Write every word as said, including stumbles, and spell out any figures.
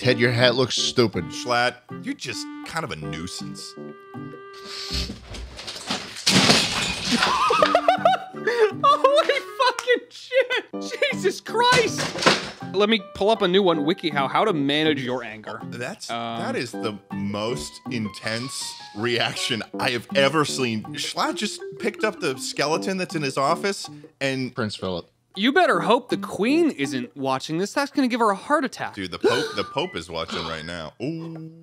Ted, your hat looks stupid. Schlatt, you're just kind of a nuisance. Holy fucking shit! Jesus Christ! Let me pull up a new one, WikiHow, how to manage your anger. That's Um, that is the most intense reaction I have ever seen. Schlatt just picked up the skeleton that's in his office and Prince Philip. You better hope the Queen isn't watching this. That's gonna give her a heart attack. dude, the Pope the Pope is watching right now. Ooh.